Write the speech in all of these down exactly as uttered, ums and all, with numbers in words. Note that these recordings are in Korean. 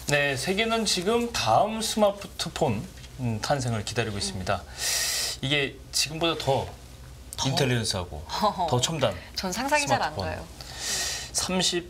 네, 세계는 지금 다음 스마트폰 음, 탄생을 기다리고 있습니다. 이게 지금보다 더, 더? 인텔리전스하고 허허. 더 첨단. 전 상상이 잘 안 스마트폰. 가요. 삼십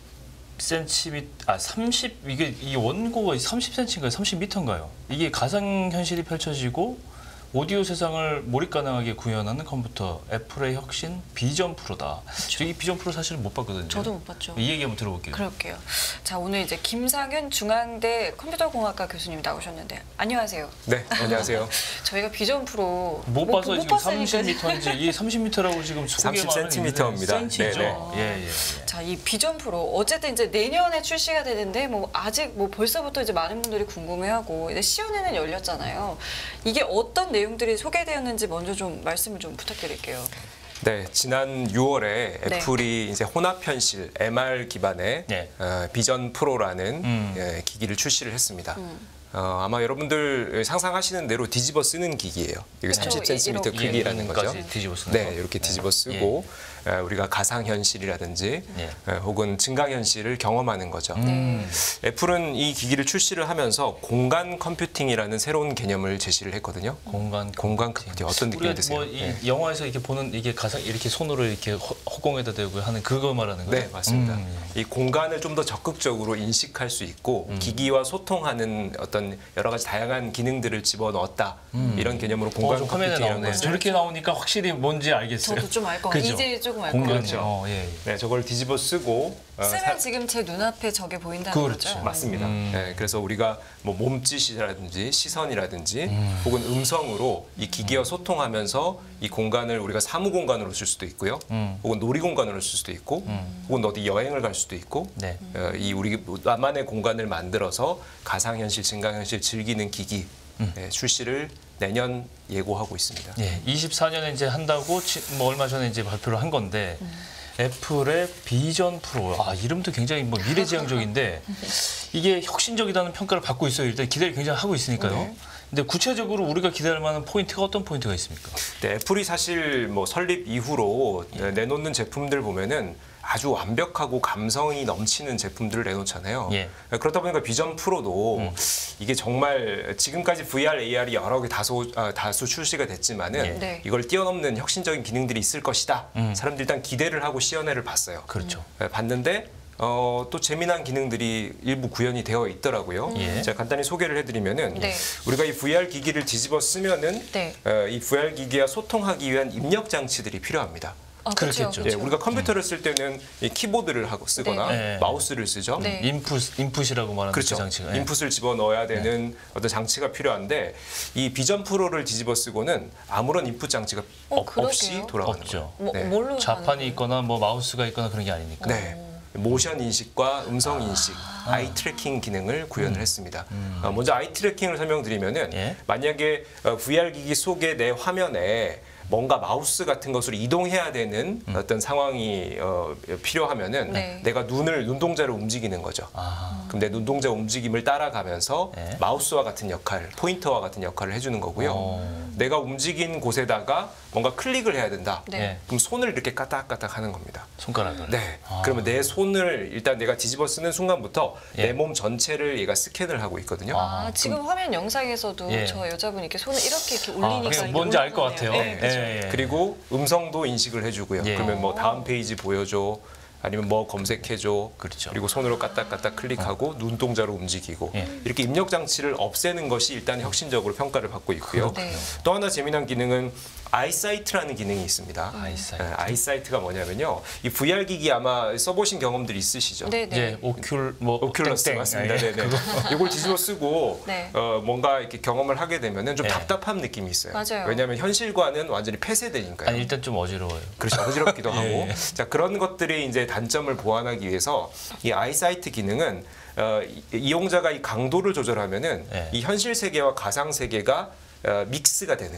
센티미터, 아 삼십 이게 이 원고가 삼십 센티미터인가요? 삼십 미터인가요? 이게 가상 현실이 펼쳐지고 오디오 세상을 몰입 가능하게 구현하는 컴퓨터 애플의 혁신 비전 프로다. 이 비전 프로 사실 못 봤거든요. 저도 못 봤죠. 이 얘기 한번 들어볼게요. 그럴게요. 자, 오늘 이제 김상윤 중앙대 컴퓨터공학과 교수님 나오셨는데 안녕하세요. 네, 안녕하세요. 저희가 비전 프로 못 뭐, 봐서 못 지금 봤으니까. 삼십 미터인지 이 삼십 미터라고 지금 삼십 센티미터입니다. 센티죠. 네네. 예, 예, 예. 자, 이 비전 프로 어쨌든 이제 내년에 출시가 되는데 뭐 아직 뭐 벌써부터 이제 많은 분들이 궁금해하고 이제 시연회는 열렸잖아요. 이게 어떤 내용들이 소개되었는지 먼저 좀 말씀을 좀 부탁드릴게요. 네, 지난 유월에 네. 애플이 이제 혼합 현실 엠알 기반의 네. 어, 비전 프로라는 음. 예, 기기를 출시를 했습니다. 음. 어, 아마 여러분들 상상하시는 대로 뒤집어 쓰는 기기예요. 이게 그쵸, 삼십 센티미터 이렇게. 크기라는 거죠. 뒤집어 쓰는 네, 거. 이렇게 뒤집어 네. 쓰고 어, 우리가 가상 현실이라든지 예. 어, 혹은 증강 현실을 경험하는 거죠. 음. 애플은 이 기기를 출시를 하면서 공간 컴퓨팅이라는 새로운 개념을 제시를 했거든요. 공간 공간 컴퓨팅 어떤 느낌이 우리가 드세요? 뭐이 네. 영화에서 이렇게 보는 이게 가상 이렇게 손으로 이렇게 허, 허공에다 대고 하는 그거 말하는 거예요? 네, 맞습니다. 음. 이 공간을 좀 더 적극적으로 인식할 수 있고 음. 기기와 소통하는 어떤 여러 가지 다양한 기능들을 집어넣었다. 음. 이런 개념으로 어, 공간 좀 화면에 컴퓨팅이라는 나오네. 것을 저렇게 나오니까 확실히 뭔지 알겠어요. 저도 좀 알 것 같아요. 그죠? 이제 조금 알 것 공간, 같아요. 어, 예, 예. 네, 저걸 뒤집어 쓰고 어, 쓰면 사- 지금 제 눈앞에 저게 보인다는 그렇죠. 거죠? 맞습니다. 음. 네, 그래서 우리가 뭐 몸짓이라든지 시선이라든지 음. 혹은 음성으로 이 기기와 소통하면서 이 공간을 우리가 사무 공간으로 쓸 수도 있고요. 음. 혹은 놀이 공간으로 쓸 수도 있고 혹은 어디 여행을 갈 수도 있고 네. 어, 이 우리 나만의 공간을 만들어서 가상현실, 증강현실 즐기는 기기 음. 네, 출시를 내년 예고하고 있습니다. 예, 이십사 년에 이제 한다고 지- 뭐 얼마 전에 이제 발표를 한 건데 애플의 비전 프로. 아, 이름도 굉장히 뭐 미래지향적인데 이게 혁신적이라는 평가를 받고 있어요. 일단 기대를 굉장히 하고 있으니까요. 네. 근데 구체적으로 우리가 기대할 만한 포인트가 어떤 포인트가 있습니까? 네, 애플이 사실 뭐 설립 이후로 네, 내놓는 제품들 보면은 아주 완벽하고 감성이 넘치는 제품들을 내놓잖아요. 예. 그렇다 보니까 비전 프로도 음. 이게 정말 지금까지 브이알, 에이알이 여러 개 다소, 아, 다수 출시가 됐지만은 예. 네. 이걸 뛰어넘는 혁신적인 기능들이 있을 것이다. 음. 사람들이 일단 기대를 하고 시연회를 봤어요. 그렇죠. 네, 봤는데 어, 또 재미난 기능들이 일부 구현이 되어 있더라고요. 예. 제가 간단히 소개를 해드리면은 네. 우리가 이 브이알 기기를 뒤집어 쓰면은 네. 어, 이 브이알 기기와 소통하기 위한 입력 장치들이 필요합니다. 아, 그렇죠, 그렇겠죠. 그렇죠. 예, 우리가 컴퓨터를 쓸 때는 이 키보드를 하고 쓰거나 네. 네. 마우스를 쓰죠. 네. 인풋, 인풋이라고 말하는 그렇죠. 그 장치가. 예. 인풋을 집어 넣어야 되는 어떤 장치가 필요한데 이 비전 프로를 뒤집어 쓰고는 아무런 인풋 장치가 어, 없, 없이 그러게요. 돌아가는 없죠. 거예요. 뭐, 네. 뭘로 하는 자판이 거예요? 있거나 뭐 마우스가 있거나 그런 게 아니니까. 네. 모션 인식과 음성 인식, 아. 이 트래킹 기능을 구현을 했습니다. 어, 먼저 아이 트래킹을 설명드리면은 예. 만약에 어, 브이알 기기 속의 내 화면에 뭔가 마우스 같은 것으로 이동해야 되는 음. 어떤 상황이 어, 필요하면은 네. 내가 눈을 눈동자를 움직이는 거죠. 아. 그럼 내 눈동자 움직임을 따라가면서 네. 마우스와 같은 역할, 포인터와 같은 역할을 해주는 거고요. 어. 내가 움직인 곳에다가 뭔가 클릭을 해야 된다. 네. 예. 그럼 손을 이렇게 까딱까딱 하는 겁니다. 손가락을. 네. 아. 그러면 내 손을 일단 내가 뒤집어 쓰는 순간부터 예. 내 몸 전체를 얘가 스캔을 하고 있거든요. 아, 지금 화면 영상에서도 예. 저 여자분이 이렇게 손을 이렇게 이렇게 아, 올리니까 그래서 이게 뭔지 알 것 올라가네요. 같아요. 네, 그렇죠. 예, 예. 그리고 음성도 인식을 해주고요. 예. 그러면 뭐 다음 페이지 보여줘. 아니면 뭐 검색해줘. 그렇죠. 그리고 손으로 까딱까딱 클릭하고 눈동자로 움직이고 예. 이렇게 입력 장치를 없애는 것이 일단 혁신적으로 평가를 받고 있고요. 네. 또 하나 재미난 기능은 아이사이트라는 기능이 있습니다. 아이사이트. 네, 아이사이트가 뭐냐면요. 이 브이알 기기 아마 써보신 경험들이 있으시죠? 네, 네. 예, 오큘 뭐 오큘러스 땡땡. 맞습니다. 예. 네네. 이걸 뒤집어 쓰고 네. 어, 뭔가 이렇게 경험을 하게 되면은 좀 네. 답답한 느낌이 있어요. 맞아요. 왜냐하면 현실과는 완전히 폐쇄되니까요. 아니 일단 좀 어지러워요. 그렇죠. 어지럽기도 하고. 예. 자, 그런 것들이 이제 단점을 보완하기 위해서 이 아이사이트 기능은 어, 이- 이용자가 이 강도를 조절하면은 예. 이 현실 세계와 가상 세계가 어, 믹스가 되는 거예요.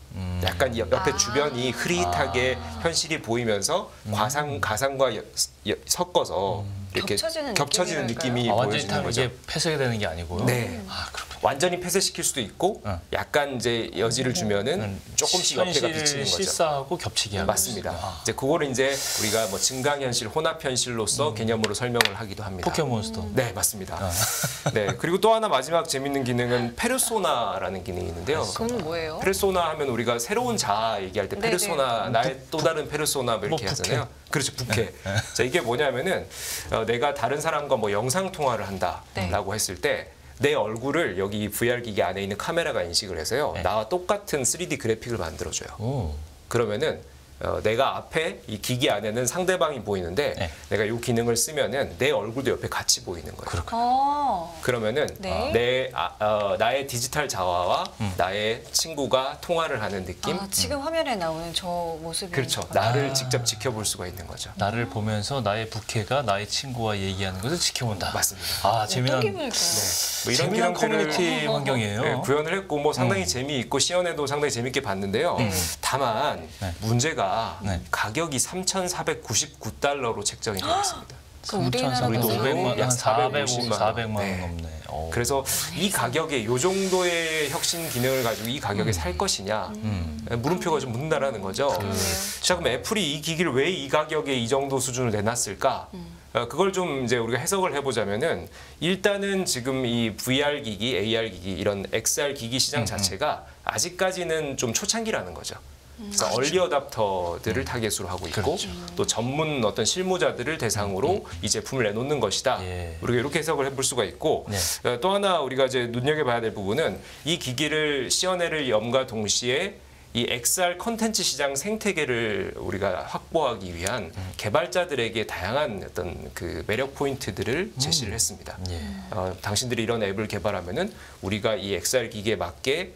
음. 약간 옆- 옆에 아. 주변이 흐릿하게 아. 현실이 보이면서 과상 가상과 여- 여- 섞어서 이렇게 겹쳐지는 겹쳐지는 느낌이랄까요? 느낌이 아, 완전히 보여지는 다 거죠. 이게 폐쇄가 되는 게 아니고요. 네. 아, 그렇군요. 완전히 폐쇄시킬 수도 있고 어. 약간 이제 여지를 주면은 음, 조금씩 옆에가 현실을 비치는 거죠. 실사하고 겹치게 하고 맞습니다. 아. 이제 그거를 이제 우리가 뭐 증강현실, 혼합현실로서 개념으로 설명을 하기도 합니다. 포켓몬스터. 네, 맞습니다. 아. 네, 그리고 또 하나 마지막 재밌는 기능은 페르소나라는 기능이 있는데요. 그건 뭐예요? 페르소나 하면 우리가 새로운 자아 얘기할 때 네네. 페르소나, 나의 또 다른 페르소나 뭐 이렇게 뭐 부캐. 하잖아요. 그렇죠, 부캐. 자, 이게 뭐냐면은 어, 내가 다른 사람과 뭐 영상 통화를 한다라고 네. 했을 때 내 얼굴을 여기 브이알 기기 안에 있는 카메라가 인식을 해서요. 네. 나와 똑같은 쓰리디 그래픽을 만들어줘요. 오. 그러면은 어, 내가 앞에 이 기기 안에는 상대방이 보이는데 네. 내가 이 기능을 쓰면은 내 얼굴도 옆에 같이 보이는 거예요. 그렇군요. 아, 그러면은 네. 내 아, 어, 나의 디지털 자아와 나의 친구가 통화를 하는 느낌. 아, 지금 화면에 나오는 저 모습이 그렇죠. 나를 직접 지켜볼 수가 있는 거죠. 나를 보면서 나의 부캐가 나의 친구와 얘기하는 것을 지켜본다. 맞습니다. 아, 어떤 재미난 기분일까요? 네. 뭐 이런 재미난 기능들을 커뮤니티 환경이에요. 네, 구현을 했고 뭐 상당히 재미있고 시연에도 상당히 재밌게 봤는데요. 네. 다만 네. 문제가 네. 가격이 삼천사백구십구 달러로 책정이 되어 있습니다. 그 우리나라 우리도 가격으로 오백만 원, 약 사백오십, 사백만 원 네. 넘네. 오. 그래서 이 가격에 요 정도의 혁신 기능을 가지고 이 가격에 살 것이냐 음. 물음표가 좀 묻는다라는 거죠. 그러네요. 자 그럼 애플이 이 기기를 왜 이 가격에 이 정도 수준을 내놨을까? 어, 그걸 좀 이제 우리가 해석을 해보자면은 일단은 지금 이 브이알 기기, 에이알 기기 이런 엑스알 기기 시장 자체가 아직까지는 좀 초창기라는 거죠. 그래서 얼리 어답터들을 타겟으로 하고 있고 그렇죠. 또 전문 어떤 실무자들을 대상으로 이 제품을 내놓는 것이다. 예. 우리가 이렇게 해석을 해볼 수가 있고 네. 어, 또 하나 우리가 이제 눈여겨봐야 될 부분은 이 기기를 시연회를 염과 동시에 이 엑스알 컨텐츠 시장 생태계를 우리가 확보하기 위한 개발자들에게 다양한 어떤 그 매력 포인트들을 제시를 했습니다. 예. 어, 당신들이 이런 앱을 개발하면은 우리가 이 엑스알 기기에 맞게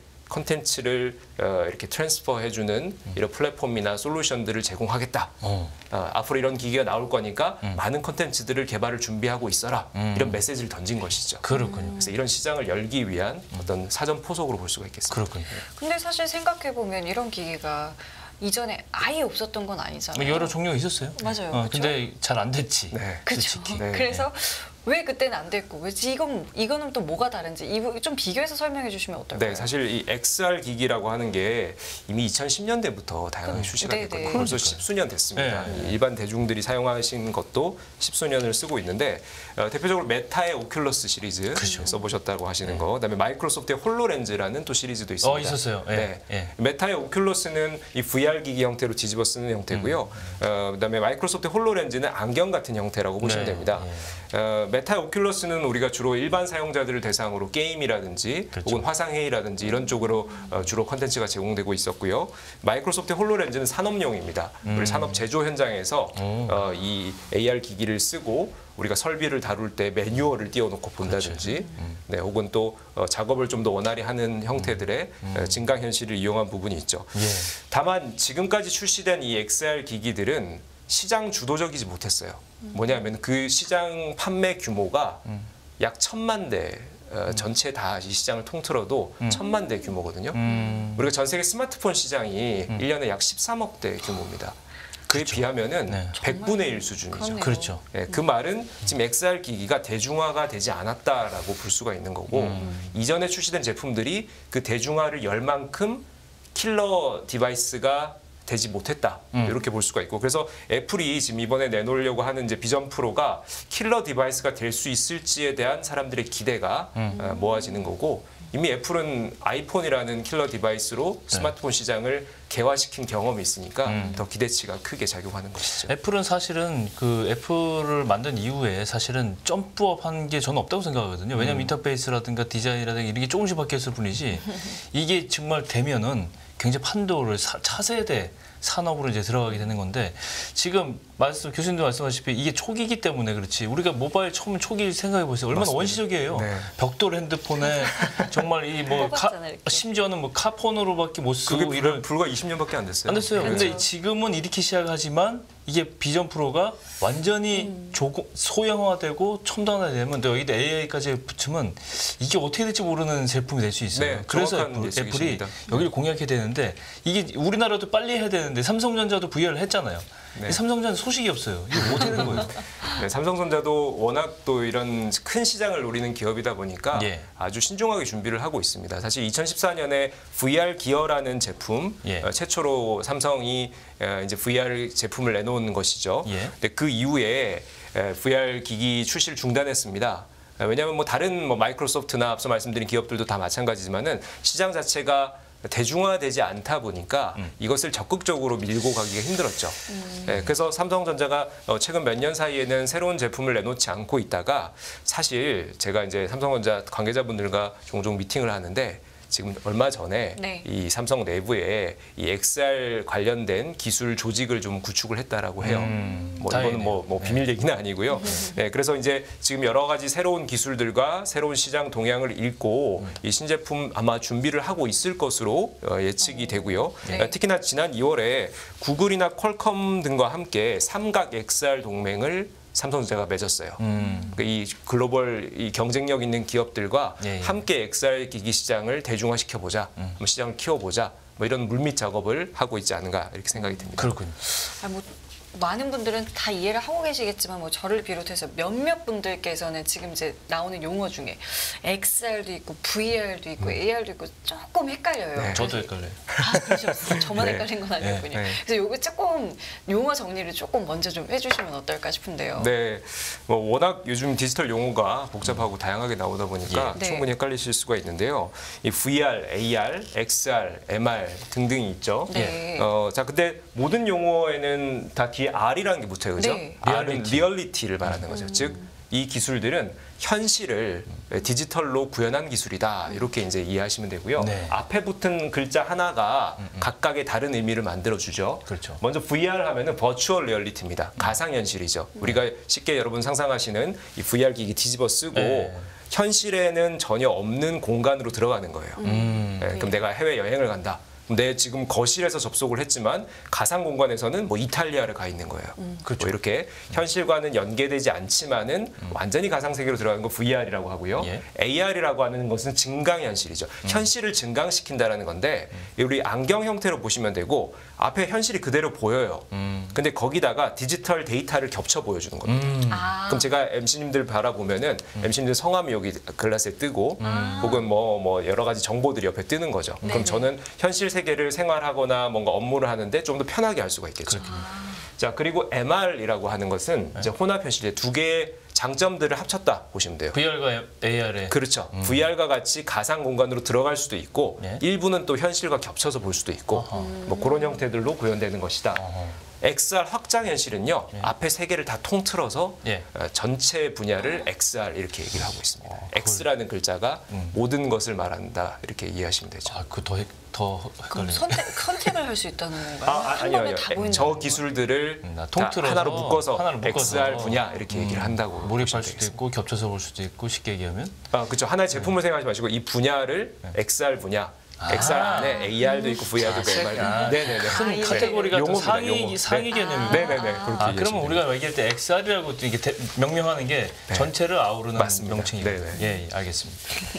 컨텐츠를 어, 이렇게 트랜스퍼 해주는 이런 플랫폼이나 솔루션들을 제공하겠다. 어. 어, 앞으로 이런 기기가 나올 거니까 음. 많은 컨텐츠들을 개발을 준비하고 있어라. 음. 이런 메시지를 던진 것이죠. 그렇군요. 그래서 이런 시장을 열기 위한 어떤 사전 포석으로 볼 수가 있겠습니다. 그렇군요. 근데 사실 생각해 보면 이런 기기가 이전에 아예 없었던 건 아니잖아요. 여러 종류가 있었어요. 맞아요. 어, 그쵸? 근데 잘 안 됐지. 네. 그렇죠. 솔직히. 네. 그래서 왜 그때는 안 됐고 왜 이건 이거는 또 뭐가 다른지 이거 좀 비교해서 설명해 주시면 어떨까요? 네, 사실 이 엑스알 기기라고 하는 게 이미 이천십 년대부터 다양하게 음, 출시가 네네. 됐거든요. 벌써 십수년 됐습니다. 네. 일반 대중들이 사용하신 것도 십수년을 쓰고 있는데 어, 대표적으로 메타의 오큘러스 시리즈 그렇죠. 써보셨다고 하시는 거, 그다음에 마이크로소프트의 홀로렌즈라는 또 시리즈도 있습니다. 어, 있었어요. 예, 네. 예. 메타의 오큘러스는 이 브이알 기기 형태로 뒤집어 쓰는 형태고요. 음. 어, 그다음에 마이크로소프트 홀로렌즈는 안경 같은 형태라고 보시면 네, 됩니다. 예. 어, 메타의 오큘러스는 우리가 주로 일반 사용자들을 대상으로 게임이라든지 그렇죠. 혹은 화상회의라든지 이런 쪽으로 어, 주로 컨텐츠가 제공되고 있었고요. 마이크로소프트 홀로렌즈는 산업용입니다. 우리 산업 제조 현장에서 음. 어, 이 에이알 기기를 쓰고 우리가 설비를 다룰 때 매뉴얼을 띄워놓고 본다든지, 네, 혹은 또 어, 작업을 좀 더 원활히 하는 형태들의 어, 증강현실을 이용한 부분이 있죠. 예. 다만 지금까지 출시된 이 엑스알 기기들은 시장 주도적이지 못했어요. 뭐냐면 그 시장 판매 규모가 약 천만 대 어, 전체 다 이 시장을 통틀어도 천만 대 규모거든요. 음. 우리가 전 세계 스마트폰 시장이 일 년에 약 십삼억 대 규모입니다. 그에 비하면은 네. 백분의 일 수준이죠. 그렇네요. 그렇죠. 예, 그 말은 지금 엑스알 기기가 대중화가 되지 않았다라고 볼 수가 있는 거고 이전에 출시된 제품들이 그 대중화를 열 만큼 킬러 디바이스가 되지 못했다 음. 이렇게 볼 수가 있고 그래서 애플이 지금 이번에 내놓으려고 하는 이제 비전 프로가 킬러 디바이스가 될 수 있을지에 대한 사람들의 기대가 음. 어, 모아지는 거고 이미 애플은 아이폰이라는 킬러 디바이스로 스마트폰 시장을 개화시킨 경험이 있으니까 음. 더 기대치가 크게 작용하는 것이죠. 애플은 사실은 그 애플을 만든 이후에 사실은 점프업한 게 저는 없다고 생각하거든요. 왜냐하면 인터페이스라든가 디자인이라든가 이런 게 조금씩 바뀌었을 뿐이지 이게 정말 되면은 굉장히 판도를 사, 차세대 산업으로 이제 들어가게 되는 건데 지금 말씀 교수님도 말씀하셨다시피 이게 초기이기 때문에 그렇지. 우리가 모바일 처음 초기 생각해 보세요. 얼마나 맞습니다. 원시적이에요. 네. 벽돌 핸드폰에 정말 이 뭐 뽑았잖아요, 이렇게. 심지어는 뭐 카폰으로밖에 못 그게 쓰고 이런 불과 이십 년밖에 안 됐어요. 안 됐어요. 그렇죠. 근데 지금은 이렇게 시작하지만 이게 비전 프로가 완전히 음. 조금 소형화되고 첨단화되면 또 여기다 에이아이까지 붙이면 이게 어떻게 될지 모르는 제품이 될 수 있어요. 네, 그래서 정확한 애플, 애플이 예측이십니다. 여기를 공략해야 되는데 이게 우리나라도 빨리 해야 되는데 삼성전자도 브이알을 했잖아요. 네. 삼성전자 소식이 없어요. 이거 못 하는 거예요. 네, 삼성전자도 워낙 또 이런 큰 시장을 노리는 기업이다 보니까 예. 아주 신중하게 준비를 하고 있습니다. 사실 이천십사 년에 브이알 기어라는 제품 예. 어, 최초로 삼성이 어, 이제 브이알 제품을 내놓은 것이죠. 예. 근데 그 이후에 에, 브이알 기기 출시를 중단했습니다. 어, 왜냐하면 뭐 다른 뭐 마이크로소프트나 앞서 말씀드린 기업들도 다 마찬가지지만은 시장 자체가 대중화되지 않다 보니까 음. 이것을 적극적으로 밀고 가기가 힘들었죠. 네, 그래서 삼성전자가 어, 최근 몇 년 사이에는 새로운 제품을 내놓지 않고 있다가 사실 제가 이제 삼성전자 관계자분들과 종종 미팅을 하는데 지금 얼마 전에 네. 이 삼성 내부에 이 엑스알 관련된 기술 조직을 좀 구축을 했다라고 해요. 음, 뭐 다행이네요. 이거는 뭐, 뭐 네. 비밀 얘기는 아니고요. 네, 그래서 이제 지금 여러 가지 새로운 기술들과 새로운 시장 동향을 읽고 이 신제품 아마 준비를 하고 있을 것으로 어, 예측이 되고요. 네. 어, 특히나 지난 이월에 구글이나 퀄컴 등과 함께 삼각 엑스알 동맹을 삼성전자가 맺었어요. 음. 그러니까 이 글로벌 이 경쟁력 있는 기업들과 예, 예. 함께 엑스알 기기 시장을 대중화시켜 보자, 음. 시장을 키워보자, 뭐 이런 물밑 작업을 하고 있지 않은가 이렇게 생각이 듭니다. 그렇군요. 아, 뭐 많은 분들은 다 이해를 하고 계시겠지만 뭐 저를 비롯해서 몇몇 분들께서는 지금 이제 나오는 용어 중에 엑스알도 있고 브이알도 있고 에이알도 있고 조금 헷갈려요. 네. 저도 헷갈려요. 아, 그러셨어요. 저만 네. 헷갈린 건 아니었군요. 네. 그래서 요거 조금 용어 정리를 조금 먼저 좀 해주시면 어떨까 싶은데요. 네, 뭐 워낙 요즘 디지털 용어가 복잡하고 다양하게 나오다 보니까 예. 네. 충분히 헷갈리실 수가 있는데요. 이 브이알, 에이알, 엑스알, 엠알 등등이 있죠. 네. 어, 자, 근데 모든 용어에는 다 뒤에 R이라는 게 붙어요, 그죠? 네. R은 리얼리티. 리얼리티를 말하는 거죠. 즉, 이 기술들은 현실을 디지털로 구현한 기술이다. 이렇게 이제 이해하시면 되고요. 네. 앞에 붙은 글자 하나가 각각의 다른 의미를 만들어 주죠. 그렇죠. 먼저 브이알 하면은 버추얼 리얼리티입니다. 가상 현실이죠. 우리가 쉽게 여러분 상상하시는 이 브이알 기기 뒤집어 쓰고 네. 현실에는 전혀 없는 공간으로 들어가는 거예요. 음. 네, 그럼 내가 해외 여행을 간다. 그럼 내 지금 거실에서 접속을 했지만 가상 공간에서는 뭐 이탈리아를 가 있는 거예요. 그렇죠. 뭐 이렇게 현실과는 연계되지 않지만은 완전히 가상 세계로 들어가는 거 브이알이라고 하고요. 예. 에이알이라고 하는 것은 증강 현실이죠. 현실을 증강시킨다라는 건데 우리 안경 형태로 보시면 되고 앞에 현실이 그대로 보여요. 음. 근데 거기다가 디지털 데이터를 겹쳐 보여주는 겁니다. 음. 아, 그럼 제가 엠씨님들 바라보면은 엠씨님들 성함이 여기 글라스에 뜨고 혹은 뭐, 뭐 여러 가지 정보들이 옆에 뜨는 거죠. 네네. 그럼 저는 현실 세계를 생활하거나 뭔가 업무를 하는데 좀 더 편하게 할 수가 있겠죠. 자, 그리고 엠알이라고 하는 것은 이제 혼합 현실의 두 개의 장점들을 합쳤다 보시면 돼요. 브이알과 에이알의 그렇죠. 브이알과 같이 가상 공간으로 들어갈 수도 있고 네. 일부는 또 현실과 겹쳐서 볼 수도 있고 어허. 뭐 그런 형태들로 구현되는 것이다. 어허. 엑스알 확장 현실은요. 예. 앞에 세 개를 다 통틀어서 예. 어, 전체 분야를 엑스알 이렇게 얘기를 하고 있습니다. 어, X라는 글자가 음. 모든 것을 말한다 이렇게 이해하시면 되죠. 아, 그 더 더 그럼 헷갈리네. 선택, 선택을 할 수 있다는 건가요? 아, 아, 한 아니요, 번에 아니요. 다 보인다는 저 건가요? 기술들을 음, 나 다 통틀어서 하나로 묶어서, 하나로 묶어서 엑스알 분야 이렇게 얘기를 음, 한다고 몰입할 보시면 수도 되겠습니다. 있고 겹쳐서 볼 수도 있고 쉽게 얘기하면 아, 그렇죠. 하나의 제품을 생각하지 마시고 이 분야를 엑스알 분야, 아. 엑스알 안에 에이알도 있고 브이알도 있고 아, 엠알도 네네네. 큰 아, 예. 카테고리가 또 용어입니다, 상위 용어. 상위 네. 개념이고. 네네네. 그렇게 아, 이해하시면 그러면 됩니다. 우리가 얘기할 때 엑스알이라고 이게 대- 명명하는 게 네. 전체를 아우르는 맞습니다. 명칭이에요. 네네. 예, 예, 알겠습니다.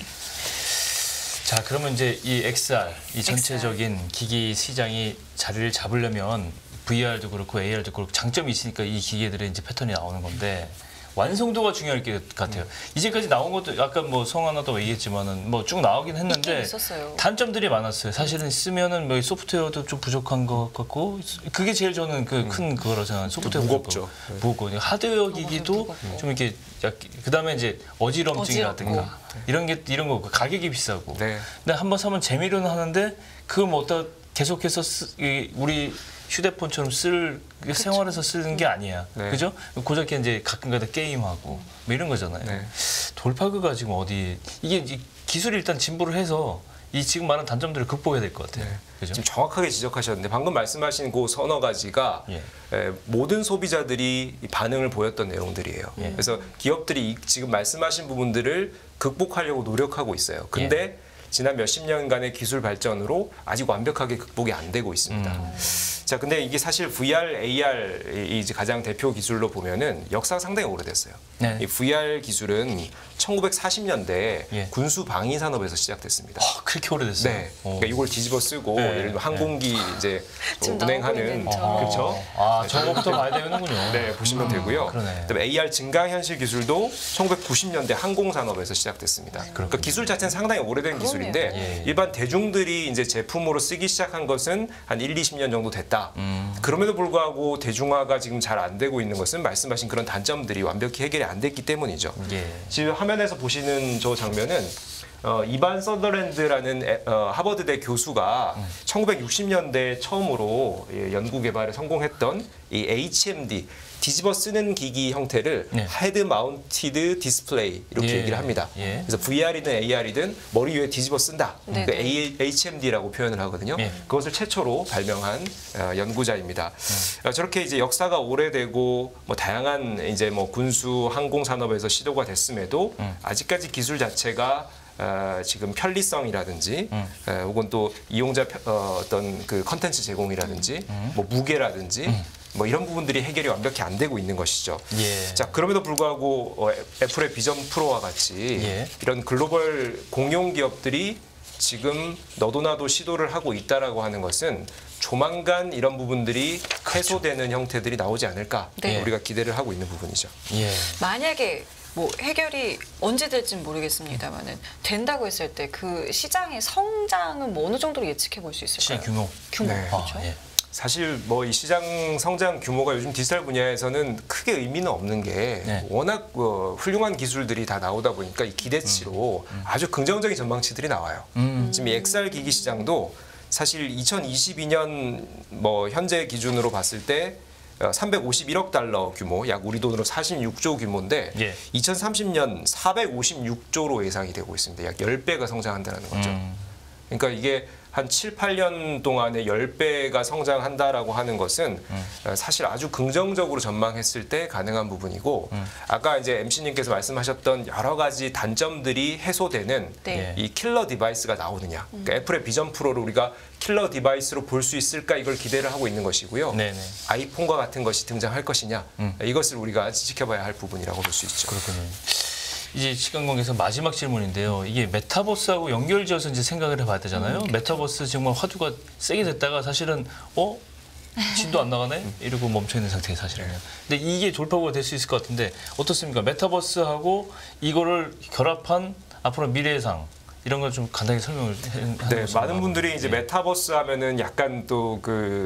자, 그러면 이제 이 엑스알, 이 전체적인 기기 시장이 자리를 잡으려면 브이알도 그렇고 에이알도 그렇고 장점이 있으니까 이 기계들의 이제 패턴이 나오는 건데 완성도가 중요할 것 같아요. 이제까지 나온 것도 아까 뭐 성하나도 얘기했지만은 뭐 쭉 나오긴 있긴 했는데 있었어요. 단점들이 많았어요. 사실은 쓰면은 뭐 소프트웨어도 좀 부족한 것 같고 그게 제일 저는 그 큰 그거라고 생각해요. 소프트웨어 무겁죠. 부족하고. 무겁고 하드웨어 기기도 무겁고. 좀 이렇게 약- 그다음에 이제 어지럼증이라든가 이런 게 이런 거 가격이 비싸고. 네. 근데 한번 사면 재미로는 하는데 그걸 뭐 어디다 계속해서 쓰, 이 우리 휴대폰처럼 쓸 생활에서 쓰는 게 아니야. 네. 그죠? 고작게 이제 가끔가다 게임하고 뭐 이런 거잖아요. 네. 돌파구가 지금 어디 이게 이 기술이 일단 진보를 해서 이 지금 말한 단점들을 극복해야 될 것 같아요. 네. 그죠? 지금 정확하게 지적하셨는데 방금 말씀하신 그 서너 가지가 예. 에, 모든 소비자들이 이 반응을 보였던 내용들이에요. 예. 그래서 기업들이 이, 지금 말씀하신 부분들을 극복하려고 노력하고 있어요. 근데 예. 지난 몇십 년간의 기술 발전으로 아직 완벽하게 극복이 안 되고 있습니다. 음. 자, 근데 이게 사실 브이알, 에이알이 이제 가장 대표 기술로 보면은 역사가 상당히 오래됐어요. 네. 이 브이알 기술은 천구백사십 년대 예. 군수 방위 산업에서 시작됐습니다. 아, 그렇게 오래됐어요. 네. 오. 그러니까 이걸 뒤집어 쓰고 네. 예를 들면 항공기 이제 지금 운행하는 나오고 있는 저. 그렇죠. 아, 저거부터 봐야 되는군요. 네, 보시면 되고요. 그러네. 그다음에 에이알 증강 현실 기술도 천구백구십 년대 항공 산업에서 시작됐습니다. 그러니까 기술 자체는 상당히 오래된 그러네요. 기술인데 예. 일반 대중들이 이제 제품으로 쓰기 시작한 것은 한 일, 이십 년 정도 됐다. 음. 그럼에도 불구하고 대중화가 지금 잘 안 되고 있는 것은 말씀하신 그런 단점들이 완벽히 해결이 안 됐기 때문이죠. 예. 지금 화면에서 보시는 저 장면은 어, 이반 서더랜드라는 에, 어, 하버드대 교수가 음. 천구백육십 년대 처음으로 예, 연구 개발에 성공했던 이 에이치엠디 뒤집어 쓰는 기기 형태를 네. 헤드 마운티드 디스플레이 이렇게 예. 얘기를 합니다. 예. 그래서 브이알이든 에이알이든 머리 위에 뒤집어 쓴다. 네. 그 에이치엠디라고 표현을 하거든요. 예. 그것을 최초로 발명한 어, 연구자입니다. 음. 어, 저렇게 이제 역사가 오래되고 뭐 다양한 이제 뭐 군수 항공 산업에서 시도가 됐음에도 음. 아직까지 기술 자체가 어, 지금 편리성이라든지 음. 에, 혹은 또 이용자 편- 어, 어떤 그 컨텐츠 제공이라든지 음. 뭐 무게라든지 음. 뭐 이런 부분들이 해결이 완벽히 안 되고 있는 것이죠. 예. 자, 그럼에도 불구하고 어, 애- 애플의 비전 프로와 같이 예. 이런 글로벌 공용 기업들이 지금 너도나도 시도를 하고 있다라고 하는 것은 조만간 이런 부분들이 해소되는 형태들이 나오지 않을까 네. 우리가 기대를 하고 있는 부분이죠. 예. 만약에 뭐 해결이 언제 될지는 모르겠습니다만은 된다고 했을 때 그 시장의 성장은 뭐 어느 정도로 예측해 볼 수 있을까요? 시장 규모. 규모 네. 그렇죠. 아, 예. 사실 뭐 이 시장 성장 규모가 요즘 디지털 분야에서는 크게 의미는 없는 게 네. 워낙 어, 훌륭한 기술들이 다 나오다 보니까 이 기대치로 아주 긍정적인 전망치들이 나와요. 음. 지금 이 엑스알 기기 시장도 사실 이천이십이 년 뭐 현재 기준으로 봤을 때 어, 삼백오십일억 달러 규모, 약 우리 돈으로 사십육 조 규모인데 예. 이천삼십 년 사백오십육 조로 예상이 되고 있습니다. 약 십 배가 성장한다는 거죠. 음. 그러니까 이게 한 칠, 팔 년 동안에 십 배가 성장한다라고 하는 것은 음. 어, 사실 아주 긍정적으로 전망했을 때 가능한 부분이고 음. 아까 이제 엠씨님께서 말씀하셨던 여러 가지 단점들이 해소되는 네. 이 킬러 디바이스가 나오느냐. 그러니까 애플의 비전 프로를 우리가 킬러 디바이스로 볼 수 있을까 이걸 기대를 하고 있는 것이고요. 네네. 아이폰과 같은 것이 등장할 것이냐. 음. 이것을 우리가 지켜봐야 할 부분이라고 볼 수 있죠. 그렇군요. 이제 시간 관계에서 마지막 질문인데요. 이게 메타버스하고 연결지어서 이제 생각을 해봐야 되잖아요. 메타버스 정말 화두가 세게 됐다가 사실은 어? 진도 안 나가네? 이러고 멈춰 있는 상태에 사실은요. 근데 이게 돌파구가 될 수 있을 것 같은데 어떻습니까? 메타버스하고 이거를 결합한 앞으로 미래의 상 이런 걸 좀 간단히 설명을 해- 하는 네, 것으로 많은 분들이 이제 예. 메타버스 하면은 약간 또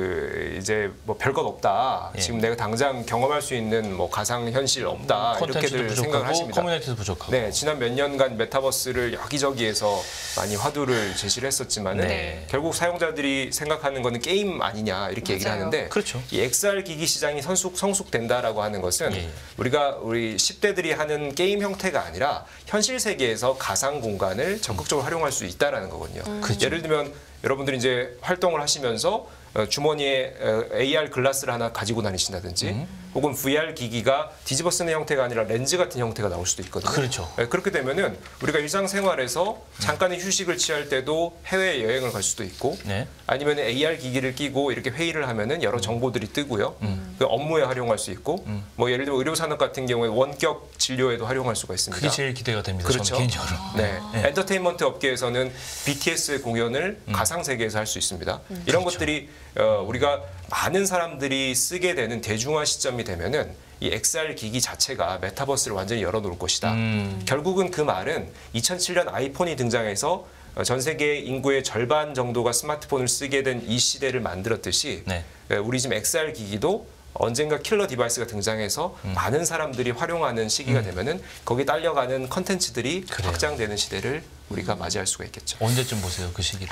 그 이제 뭐 별것 없다. 예. 지금 내가 당장 경험할 수 있는 뭐 가상 현실 없다. 콘텐츠도 이렇게들 생각을 부족하고 하십니다. 커뮤니티도 부족하고. 네, 지난 몇 년간 메타버스를 여기저기에서 많이 화두를 제시를 했었지만은 네. 결국 사용자들이 생각하는 거는 게임 아니냐 이렇게 얘기를 맞아요. 하는데 그렇죠. 이 엑스알 기기 시장이 성숙 성숙된다라고 하는 것은 예. 우리가 우리 십 대들이 하는 게임 형태가 아니라 현실 세계에서 가상 공간을 적극적으로 활용할 수 있다라는 거거든요. 그렇죠. 예를 들면 여러분들이 이제 활동을 하시면서 어, 주머니에 어, 에이알 글라스를 하나 가지고 다니신다든지 음. 혹은 브이알 기기가 뒤집어 쓰는 형태가 아니라 렌즈 같은 형태가 나올 수도 있거든요. 그렇죠. 네, 그렇게 되면은 우리가 일상생활에서 잠깐의 휴식을 취할 때도 해외 여행을 갈 수도 있고 네. 아니면 에이알 기기를 끼고 이렇게 회의를 하면은 여러 정보들이 뜨고요. 그 업무에 활용할 수 있고 음. 뭐 예를 들어 의료 산업 같은 경우에 원격 진료에도 활용할 수가 있습니다. 그게 제일 기대가 됩니다. 그렇죠. 저는 개인적으로. 네. 네. 엔터테인먼트 업계에서는 비티에스의 공연을 가상 세계에서 할 수 있습니다. 이런 그렇죠. 것들이 어, 우리가 많은 사람들이 쓰게 되는 대중화 시점이 되면은 이 엑스알 기기 자체가 메타버스를 완전히 열어놓을 것이다. 음. 결국은 그 말은 이천칠 년 아이폰이 등장해서 어, 전 세계 인구의 절반 정도가 스마트폰을 쓰게 된 이 시대를 만들었듯이 네. 에, 우리 지금 엑스알 기기도 언젠가 킬러 디바이스가 등장해서 음. 많은 사람들이 활용하는 시기가 되면은 거기에 딸려가는 컨텐츠들이 그래요. 확장되는 시대를 우리가 맞이할 수가 있겠죠. 언제쯤 보세요 그 시기를?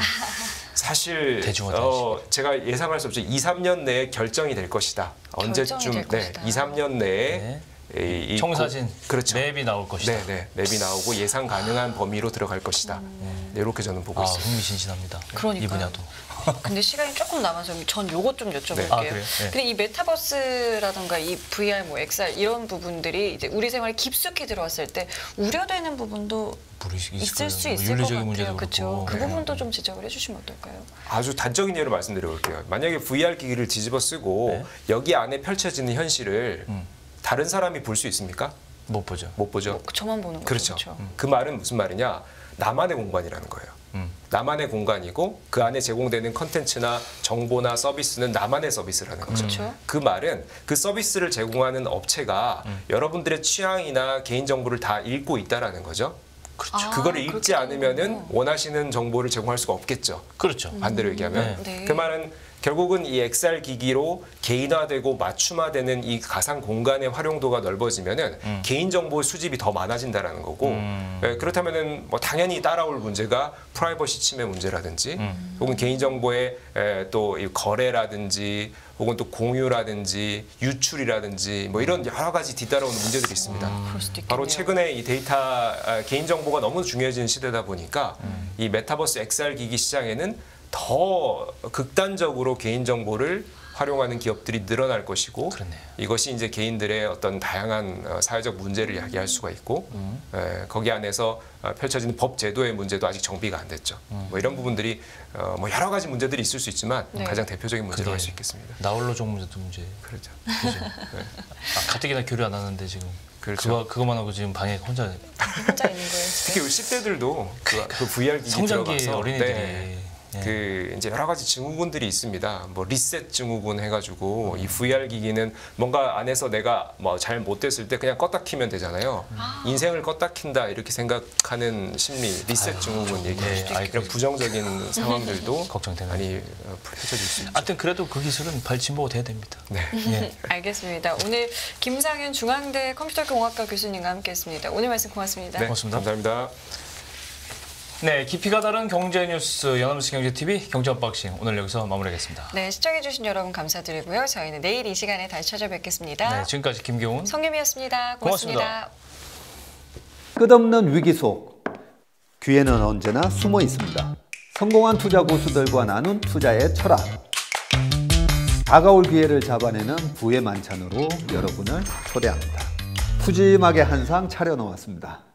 사실 대중화된 어, 제가 예상할 수 없죠. 이, 삼 년 내에 결정이 될 것이다. 언제쯤 결정이 될 네, 것이다. 이, 삼 년 내에 네. 이, 이 청사진, 고, 그렇죠. 맵이 나올 것이다. 네, 네, 맵이 나오고 예상 가능한 범위로 들어갈 것이다. 음. 네, 이렇게 저는 보고 아, 있습니다. 흥미진진합니다. 그러니까요. 이 분야도. 근데 시간이 조금 남아서 전 요것 좀 여쭤볼게요. 네. 아, 그래요? 네. 근데 이 메타버스라든가 이 브이알, 뭐 엑스알 이런 부분들이 이제 우리 생활에 깊숙이 들어왔을 때 우려되는 부분도 모르시- 있을 수 거예요. 있을 것 윤리적인 같아요. 문제도 그렇죠. 그렇고. 그 네. 부분도 좀 지적을 해주시면 어떨까요? 아주 단적인 예로 말씀드려 볼게요. 만약에 브이알 기기를 뒤집어 쓰고 네. 여기 안에 펼쳐지는 현실을 음. 다른 사람이 볼 수 있습니까? 못 보죠. 못 보죠. 뭐 저만 보는 거죠. 그렇죠. 그렇죠. 그 말은 무슨 말이냐? 나만의 공간이라는 거예요. 음. 나만의 공간이고 그 안에 제공되는 컨텐츠나 정보나 서비스는 나만의 서비스라는 거죠. 그렇죠. 그 말은 그 서비스를 제공하는 업체가 음. 여러분들의 취향이나 개인 정보를 다 읽고 있다라는 거죠. 그렇죠. 아, 그거를 그렇게 읽지 않으면은 되는군요. 원하시는 정보를 제공할 수가 없겠죠. 그렇죠. 반대로 얘기하면 네. 그 말은 결국은 이 엑스알 기기로 개인화되고 맞춤화되는 이 가상 공간의 활용도가 넓어지면은 음. 개인 정보 수집이 더 많아진다라는 거고 음. 예, 그렇다면은 뭐 당연히 따라올 문제가 프라이버시 침해 문제라든지 음. 혹은 개인 정보의 또 이 거래라든지 혹은 또 공유라든지 유출이라든지 뭐 이런 여러 가지 뒤따라오는 문제들이 있습니다. 그럴 수도 있겠네요. 바로 최근에 이 데이터 아, 개인 정보가 너무 중요해진 시대다 보니까 음. 이 메타버스 엑스알 기기 시장에는 더 극단적으로 개인 정보를 활용하는 기업들이 늘어날 것이고 그렇네요. 이것이 이제 개인들의 어떤 다양한 어, 사회적 문제를 야기할 수가 있고 음. 에, 거기 안에서 어, 펼쳐지는 법 제도의 문제도 아직 정비가 안 됐죠. 음. 뭐 이런 부분들이 어, 뭐 여러 가지 문제들이 있을 수 있지만 네. 가장 대표적인 문제로 그게 할 수 있겠습니다. 나홀로 종 문제도 문제. 그렇죠. 그죠. 아, 가뜩이나 교류 안 하는데 지금. 그렇죠. 그거 그거만 하고 지금 방에 혼자 혼자 있는 거예요. 지금. 특히 우리 십 대들도 그, 그 브이알 기기 성장기 들어가서 어린이들이. 네. 예. 그 이제 여러 가지 증후군들이 있습니다. 뭐 리셋 증후군 해가지고 이 브이알 기기는 뭔가 안에서 내가 뭐 잘 못됐을 때 그냥 껐다 키면 되잖아요. 인생을 껐다 킨다 이렇게 생각하는 심리 리셋 증후군 얘기. 네, 아이, 이런 부정적인 상황들도 걱정되네요. 많이 어, 펼쳐질 수 있죠. 하여튼 그래도 그 기술은 발진보가 돼야 됩니다. 네. 예. 알겠습니다. 오늘 김상윤 중앙대 컴퓨터공학과 교수님과 함께했습니다. 오늘 말씀 고맙습니다. 네, 고맙습니다. 감사합니다. 네, 깊이가 다른 경제 뉴스 연합뉴스 경제티비 경제 언박싱 오늘 여기서 마무리하겠습니다. 네, 시청해주신 여러분 감사드리고요. 저희는 내일 이 시간에 다시 찾아뵙겠습니다. 네, 지금까지 김경훈. 성김이었습니다. 고맙습니다. 고맙습니다. 끝없는 위기 속 기회는 언제나 숨어 있습니다. 성공한 투자 고수들과 나눈 투자의 철학. 다가올 기회를 잡아내는 부의 만찬으로 여러분을 초대합니다. 푸짐하게 한 상 차려놓았습니다.